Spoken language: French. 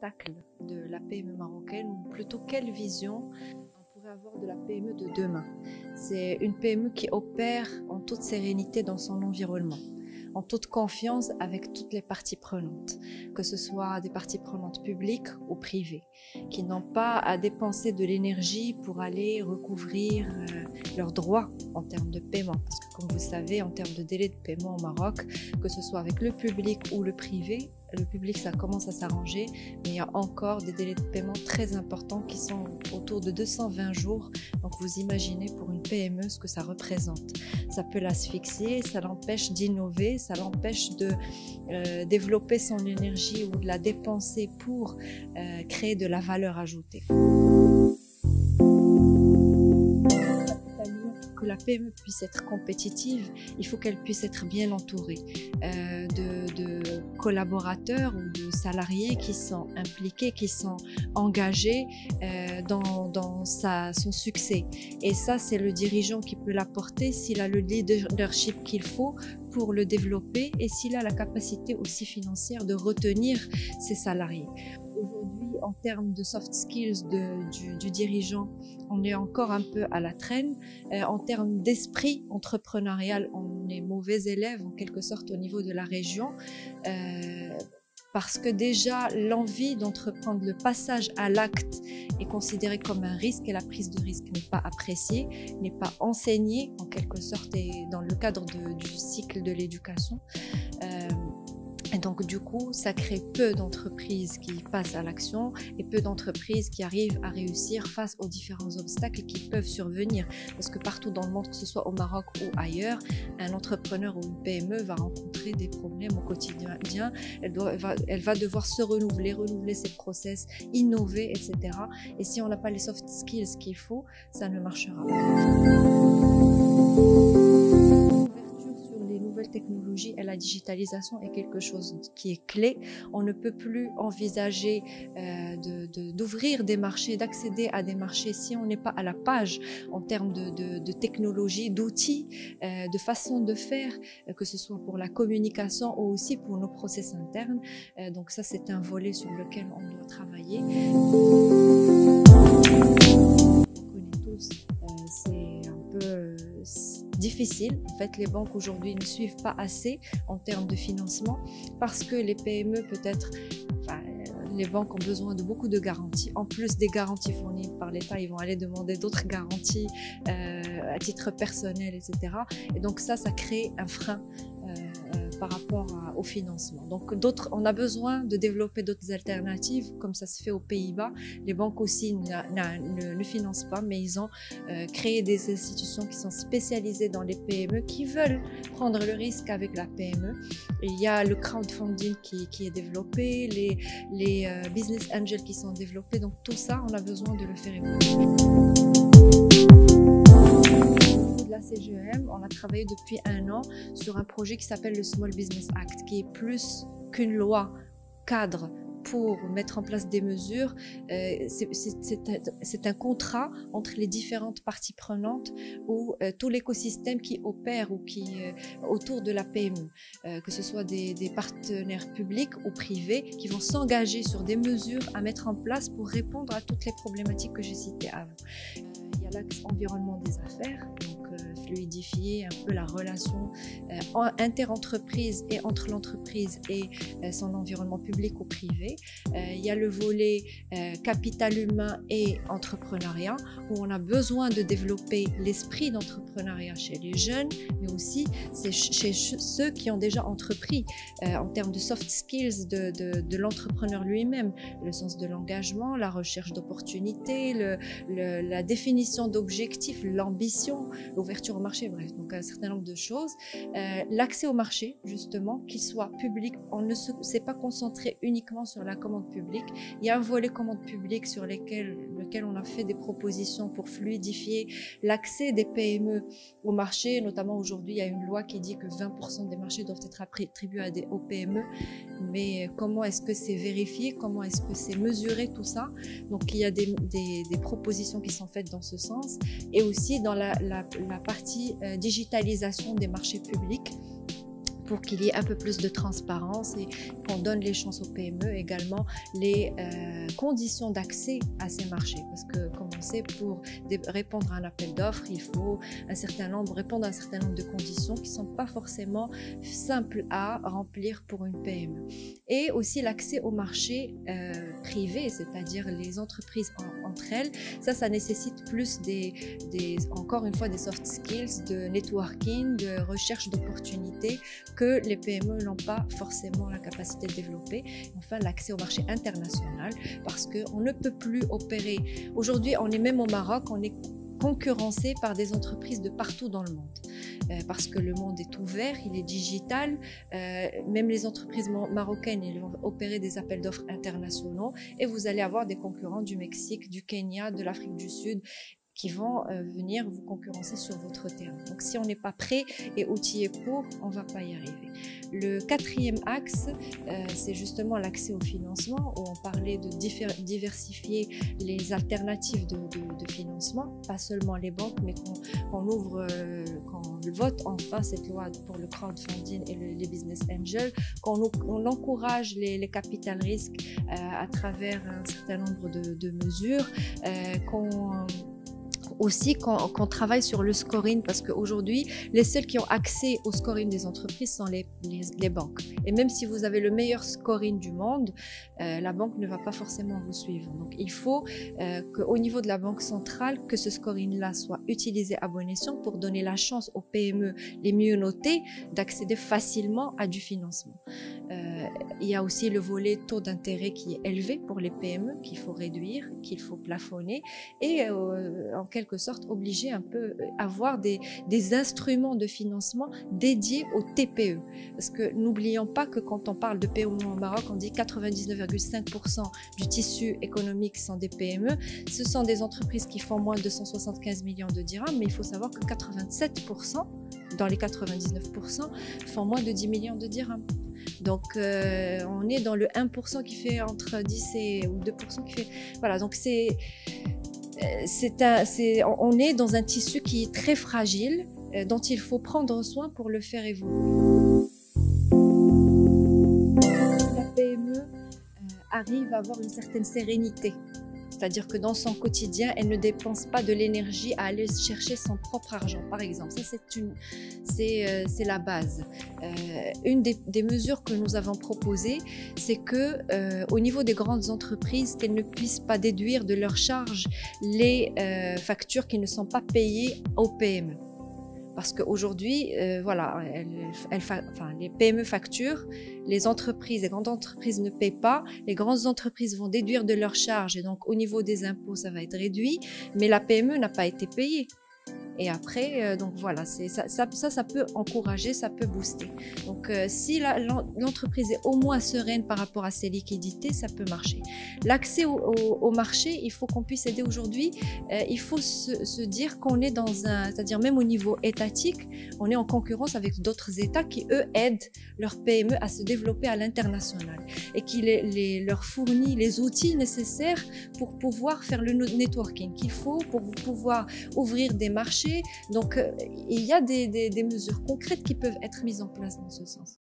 obstacles de la PME marocaine, ou plutôt quelle vision on pourrait avoir de la PME de demain? C'est une PME qui opère en toute sérénité dans son environnement, en toute confiance avec toutes les parties prenantes, que ce soit des parties prenantes publiques ou privées, qui n'ont pas à dépenser de l'énergie pour aller recouvrir leurs droits en termes de paiement. Parce que comme vous savez, en termes de délai de paiement au Maroc, que ce soit avec le public ou le privé, le public, ça commence à s'arranger, mais il y a encore des délais de paiement très importants qui sont autour de 220 jours. Donc vous imaginez pour une PME ce que ça représente. Ça peut l'asphyxier, ça l'empêche d'innover, ça l'empêche de développer son énergie ou de la dépenser pour créer de la valeur ajoutée. Que la PME puisse être compétitive, il faut qu'elle puisse être bien entourée de collaborateurs ou de salariés qui sont impliqués, qui sont engagés dans son succès. Et ça, c'est le dirigeant qui peut l'apporter s'il a le leadership qu'il faut pour le développer et s'il a la capacité aussi financière de retenir ses salariés. Aujourd'hui, en termes de soft skills du dirigeant, on est encore un peu à la traîne. En termes d'esprit entrepreneurial, on est mauvais élèves en quelque sorte au niveau de la région. Parce que déjà, l'envie d'entreprendre, le passage à l'acte est considéré comme un risque et la prise de risque n'est pas appréciée, n'est pas enseignée en quelque sorte et dans le cadre du cycle de l'éducation. Et donc du coup, ça crée peu d'entreprises qui passent à l'action et peu d'entreprises qui arrivent à réussir face aux différents obstacles qui peuvent survenir. Parce que partout dans le monde, que ce soit au Maroc ou ailleurs, un entrepreneur ou une PME va rencontrer des problèmes au quotidien. Elle va devoir se renouveler ses process, innover, etc. Et si on n'a pas les soft skills qu'il faut, ça ne marchera pas. Technologie et la digitalisation est quelque chose qui est clé. On ne peut plus envisager d'ouvrir des marchés, d'accéder à des marchés si on n'est pas à la page en termes de technologie, d'outils, de façon de faire, que ce soit pour la communication ou aussi pour nos process internes. Donc ça, c'est un volet sur lequel on doit travailler. On connaît tous, c'est un peu difficile. En fait, les banques aujourd'hui ne suivent pas assez en termes de financement parce que les PME peut-être, les banques ont besoin de beaucoup de garanties. En plus des garanties fournies par l'État, ils vont aller demander d'autres garanties à titre personnel, etc. Et donc ça crée un frein par rapport au financement. Donc on a besoin de développer d'autres alternatives, comme ça se fait aux Pays-Bas. Les banques aussi ne financent pas, mais ils ont créé des institutions qui sont spécialisées dans les PME, qui veulent prendre le risque avec la PME. Et il y a le crowdfunding qui est développé, les business angels qui sont développés. Donc tout ça, on a besoin de le faire évoluer. La CGEM, on a travaillé depuis 1 an sur un projet qui s'appelle le Small Business Act, qui est plus qu'une loi cadre pour mettre en place des mesures. C'est un contrat entre les différentes parties prenantes ou tout l'écosystème qui opère ou qui autour de la PME, que ce soit des partenaires publics ou privés qui vont s'engager sur des mesures à mettre en place pour répondre à toutes les problématiques que j'ai citées avant. Il y a l'axe environnement des affaires, donc fluidifier un peu la relation inter-entreprise et entre l'entreprise et son environnement public ou privé. Il y a le volet capital humain et entrepreneuriat, où on a besoin de développer l'esprit d'entrepreneuriat chez les jeunes, mais aussi chez ceux qui ont déjà entrepris en termes de soft skills de l'entrepreneur lui-même, le sens de l'engagement, la recherche d'opportunités, la définition d'objectifs, l'ambition, l'ouverture au marché, bref, donc un certain nombre de choses. L'accès au marché, justement, qu'il soit public, on ne s'est pas concentré uniquement sur la commande publique. Il y a un volet commande publique sur lequel on a fait des propositions pour fluidifier l'accès des PME au marché. Notamment aujourd'hui, il y a une loi qui dit que 20% des marchés doivent être attribués aux PME. Mais comment est-ce que c'est vérifié? Comment est-ce que c'est mesuré tout ça? Donc il y a des propositions qui sont faites dans ce sens. Et aussi dans la partie digitalisation des marchés publics. pour qu'il y ait un peu plus de transparence et qu'on donne les chances aux PME, également les conditions d'accès à ces marchés. Parce que, comme on sait, pour répondre à un appel d'offres, il faut répondre à un certain nombre de conditions qui ne sont pas forcément simples à remplir pour une PME. Et aussi l'accès au marché privé, c'est-à-dire les entreprises entre elles. Ça nécessite plus encore une fois, des soft skills, de networking, de recherche d'opportunités que les PME n'ont pas forcément la capacité de développer. Enfin, l'accès au marché international, parce qu'on ne peut plus opérer. Aujourd'hui, on est même au Maroc, on est concurrencé par des entreprises de partout dans le monde. Parce que le monde est ouvert, il est digital. Même les entreprises marocaines, elles vont opérer des appels d'offres internationaux et vous allez avoir des concurrents du Mexique, du Kenya, de l'Afrique du Sud qui vont venir vous concurrencer sur votre terrain. Donc si on n'est pas prêt et outillé pour, on ne va pas y arriver. Le quatrième axe, c'est justement l'accès au financement, où on parlait de diversifier les alternatives de financement, pas seulement les banques, mais qu'on vote enfin cette loi pour le crowdfunding et les business angels, qu'on encourage les capital risques à travers un certain nombre de mesures, aussi qu'on travaille sur le scoring, parce qu'aujourd'hui, les seuls qui ont accès au scoring des entreprises sont les banques. Et même si vous avez le meilleur scoring du monde, la banque ne va pas forcément vous suivre. Donc, il faut qu'au niveau de la banque centrale, que ce scoring-là soit utilisé à bon escient pour donner la chance aux PME les mieux notées d'accéder facilement à du financement. Il y a aussi le volet taux d'intérêt qui est élevé pour les PME, qu'il faut réduire, qu'il faut plafonner et en quelque sorte obliger un peu avoir des instruments de financement dédiés aux TPE. Parce que n'oublions pas que quand on parle de PME au Maroc, on dit 99,5% du tissu économique sont des PME. Ce sont des entreprises qui font moins de 175 millions de dirhams, mais il faut savoir que 87% dans les 99% font moins de 10 millions de dirhams. Donc, on est dans le 1% qui fait entre 10 ou 2% qui fait... Voilà, donc on est dans un tissu qui est très fragile, dont il faut prendre soin pour le faire évoluer. La PME arrive à avoir une certaine sérénité. C'est-à-dire que dans son quotidien, elle ne dépense pas de l'énergie à aller chercher son propre argent, par exemple. Ça, c'est la base. Une des mesures que nous avons proposées, c'est que au niveau des grandes entreprises, qu'elles ne puissent pas déduire de leurs charges les factures qui ne sont pas payées aux PME. Parce qu'aujourd'hui, voilà, les PME facturent, les grandes entreprises ne paient pas, les grandes entreprises vont déduire de leurs charges et donc au niveau des impôts, ça va être réduit, mais la PME n'a pas été payée. Et après, donc voilà, ça peut encourager, ça peut booster. Donc, si l'entreprise est au moins sereine par rapport à ses liquidités, ça peut marcher. L'accès au marché, il faut qu'on puisse aider aujourd'hui. Il faut se dire qu'on est c'est-à-dire même au niveau étatique, on est en concurrence avec d'autres États qui, eux, aident leurs PME à se développer à l'international et qui leur fournit les outils nécessaires pour pouvoir faire le networking qu'il faut pour pouvoir ouvrir des marchés. Donc, il y a des mesures concrètes qui peuvent être mises en place dans ce sens.